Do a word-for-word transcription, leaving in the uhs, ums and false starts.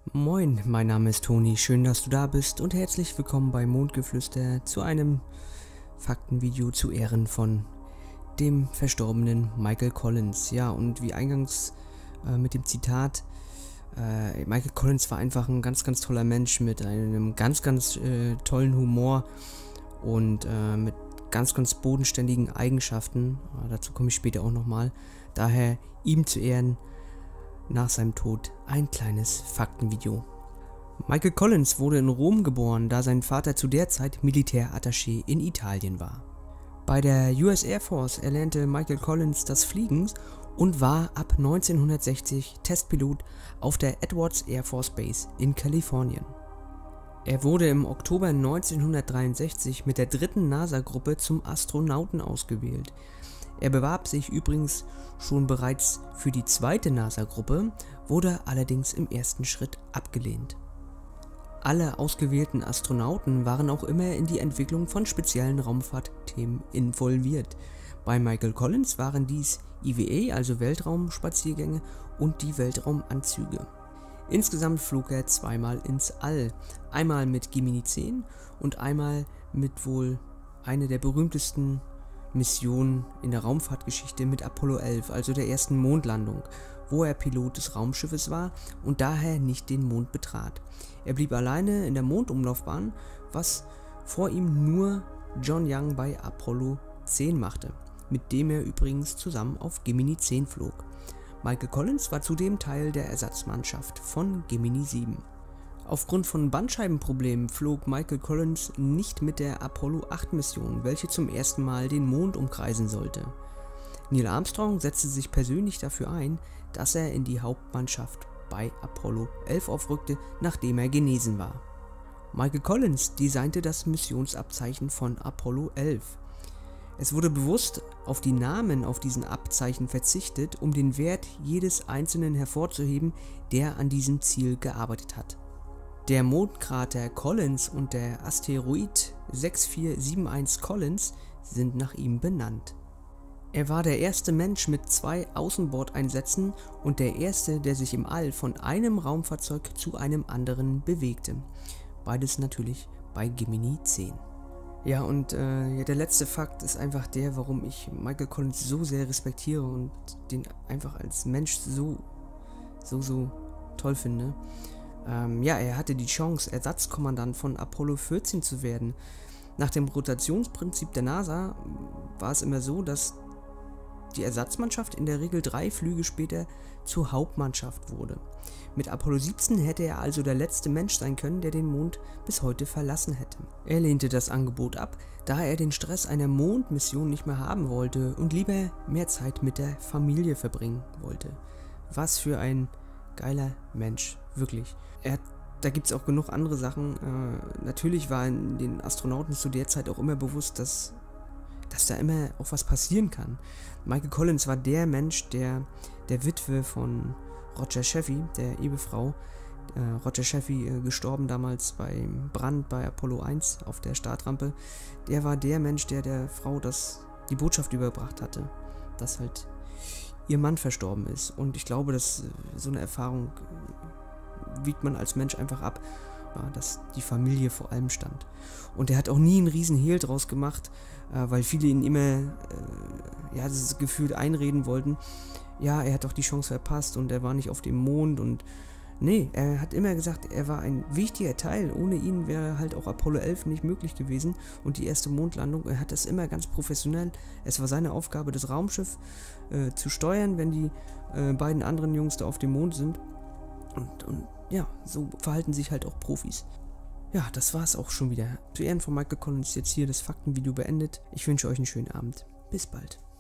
Moin, mein Name ist Toni, schön, dass du da bist und herzlich willkommen bei Mondgeflüster zu einem Faktenvideo zu Ehren von dem verstorbenen Michael Collins. Ja, und wie eingangs äh, mit dem Zitat, äh, Michael Collins war einfach ein ganz, ganz toller Mensch mit einem ganz, ganz äh, tollen Humor und äh, mit ganz, ganz bodenständigen Eigenschaften. Äh, dazu komme ich später auch nochmal. Daher ihm zu Ehren nach seinem Tod ein kleines Faktenvideo. Michael Collins wurde in Rom geboren, da sein Vater zu der Zeit Militärattaché in Italien war. Bei der U S Air Force erlernte Michael Collins das Fliegen und war ab neunzehnhundertsechzig Testpilot auf der Edwards Air Force Base in Kalifornien. Er wurde im Oktober neunzehnhundertdreiundsechzig mit der dritten NASA-Gruppe zum Astronauten ausgewählt. Er bewarb sich übrigens schon bereits für die zweite NASA-Gruppe, wurde allerdings im ersten Schritt abgelehnt. Alle ausgewählten Astronauten waren auch immer in die Entwicklung von speziellen Raumfahrtthemen involviert. Bei Michael Collins waren dies I W A, also Weltraumspaziergänge, und die Weltraumanzüge. Insgesamt flog er zweimal ins All, einmal mit Gemini zehn und einmal mit wohl einer der berühmtesten Missionen in der Raumfahrtgeschichte mit Apollo elf, also der ersten Mondlandung, wo er Pilot des Raumschiffes war und daher nicht den Mond betrat. Er blieb alleine in der Mondumlaufbahn, was vor ihm nur John Young bei Apollo zehn machte, mit dem er übrigens zusammen auf Gemini zehn flog. Michael Collins war zudem Teil der Ersatzmannschaft von Gemini sieben. Aufgrund von Bandscheibenproblemen flog Michael Collins nicht mit der Apollo acht Mission, welche zum ersten Mal den Mond umkreisen sollte. Neil Armstrong setzte sich persönlich dafür ein, dass er in die Hauptmannschaft bei Apollo elf aufrückte, nachdem er genesen war. Michael Collins designte das Missionsabzeichen von Apollo elf. Es wurde bewusst auf die Namen auf diesen Abzeichen verzichtet, um den Wert jedes Einzelnen hervorzuheben, der an diesem Ziel gearbeitet hat. Der Mondkrater Collins und der Asteroid sechs vier sieben eins Collins sind nach ihm benannt. Er war der erste Mensch mit zwei Außenbordeinsätzen und der erste, der sich im All von einem Raumfahrzeug zu einem anderen bewegte. Beides natürlich bei Gemini zehn. Ja, und äh, ja, der letzte Fakt ist einfach der, warum ich Michael Collins so sehr respektiere und den einfach als Mensch so, so, so toll finde. Ähm, ja, er hatte die Chance, Ersatzkommandant von Apollo vierzehn zu werden. Nach dem Rotationsprinzip der NASA war es immer so, dass die Ersatzmannschaft in der Regel drei Flüge später zur Hauptmannschaft wurde. Mit Apollo siebzehn hätte er also der letzte Mensch sein können, der den Mond bis heute verlassen hätte. Er lehnte das Angebot ab, da er den Stress einer Mondmission nicht mehr haben wollte und lieber mehr Zeit mit der Familie verbringen wollte. Was für ein geiler Mensch, wirklich. Er, da gibt es auch genug andere Sachen. Äh, natürlich war den Astronauten zu der Zeit auch immer bewusst, dass, dass da immer auch was passieren kann. Michael Collins war der Mensch, der der Witwe von Roger Chaffee, der Ehefrau, äh, Roger Chaffee, äh, gestorben damals beim Brand bei Apollo eins auf der Startrampe, der war der Mensch, der der Frau das, die Botschaft überbracht hatte, dass halt ihr Mann verstorben ist. Und ich glaube, dass äh, so eine Erfahrung äh, wiegt man als Mensch einfach ab, ja, dass die Familie vor allem stand. Und er hat auch nie einen riesen Hehl draus gemacht, äh, weil viele ihn immer äh, ja, das Gefühl einreden wollten, ja, er hat doch die Chance verpasst und er war nicht auf dem Mond und nee, er hat immer gesagt, er war ein wichtiger Teil, ohne ihn wäre halt auch Apollo elf nicht möglich gewesen und die erste Mondlandung, er hat das immer ganz professionell, es war seine Aufgabe, das Raumschiff äh, zu steuern, wenn die äh, beiden anderen Jungs da auf dem Mond sind und, und ja, so verhalten sich halt auch Profis. Ja, das war es auch schon wieder. Zu Ehren von Michael Collins jetzt hier das Faktenvideo beendet. Ich wünsche euch einen schönen Abend. Bis bald.